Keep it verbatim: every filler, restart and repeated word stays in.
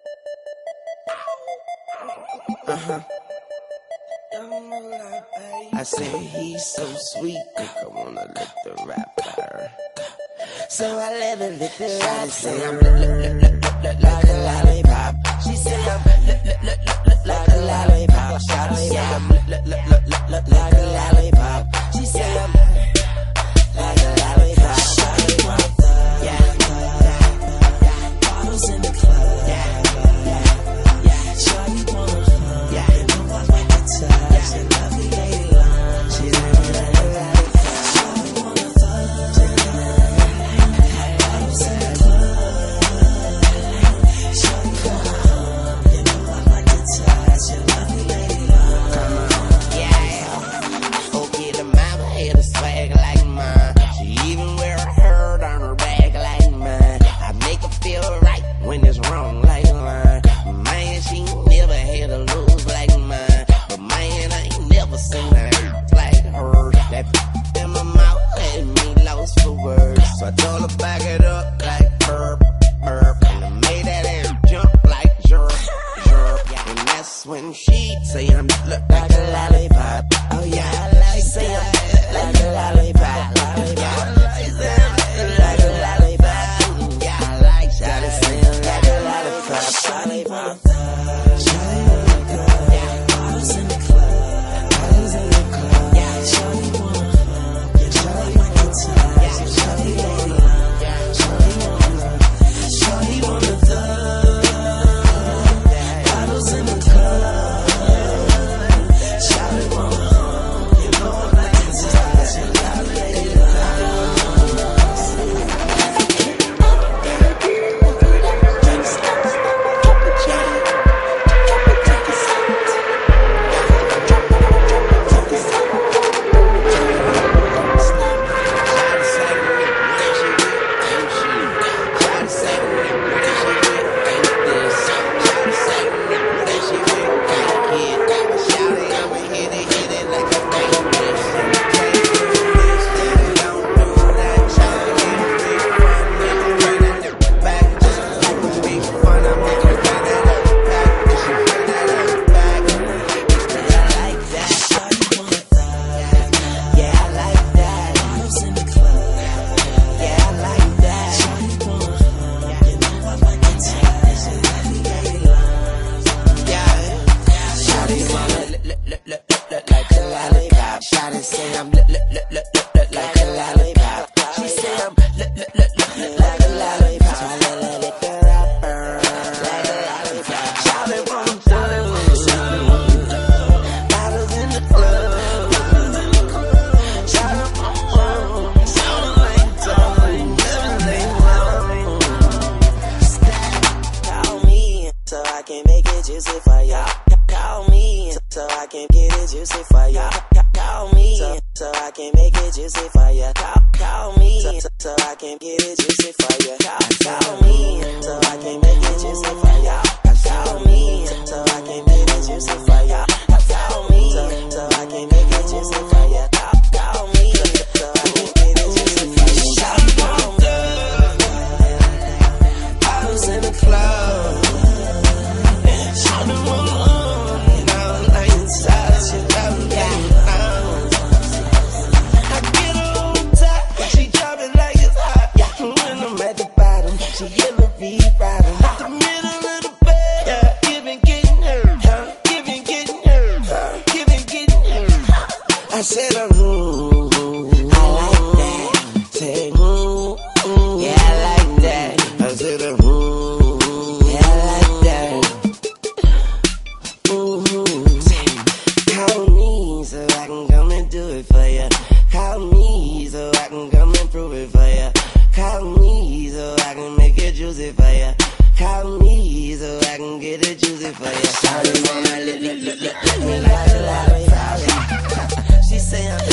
Uh-huh. I said he's so sweet, think I wanna lick the rapper. So I let her lick the rapper. She say I'm like a lollipop. She say I'm like a lollipop. She say I'm like a lollipop. She say I'm like a lollipop. Yeah, yeah, bottles in the club. Yeah, yeah, yeah. Shawty wanna hug. Yeah, you know I like to touch. And lovely lady line. She's like a lollipop. Shawty wanna fuck. Bottles in the club. Shawty wanna hug. You know I like to touch. And lovely lady line. Come on, yeah. Okay, the mama had a swag like mine. She even wear a herd on her back like mine. I make her feel right when it's wrong like mine. Man, she never had a lose like mine. But man, I ain't never seen a hurt like her. That in my mouth had me lost for words. So I told her back it up like burp, burp. And I made that ass jump like jerk, jerk. And that's when she say I'm look like a lollipop. Oh yeah, I like say I'm like a lollipop. Yeah, I like say I'm like a lollipop. Yeah, I like shawty say I'm like a lollipop. Shawty wanna fuck. Shawty wanna go. Yeah, bottles in the club. Bottles in the club. Yeah, shawty wanna hug. Yeah, shawty wanna touch. Yeah, shawty wanna love. Yeah, shawty wanna love. Shawty wanna thug. Bottles in the club. Shawty wanna hug. You know I like to touch. And love lady Call me so I can get it juicy for you. Shawty wanna lick, lick, lick, lick, lick me like a lollipop. She say I'm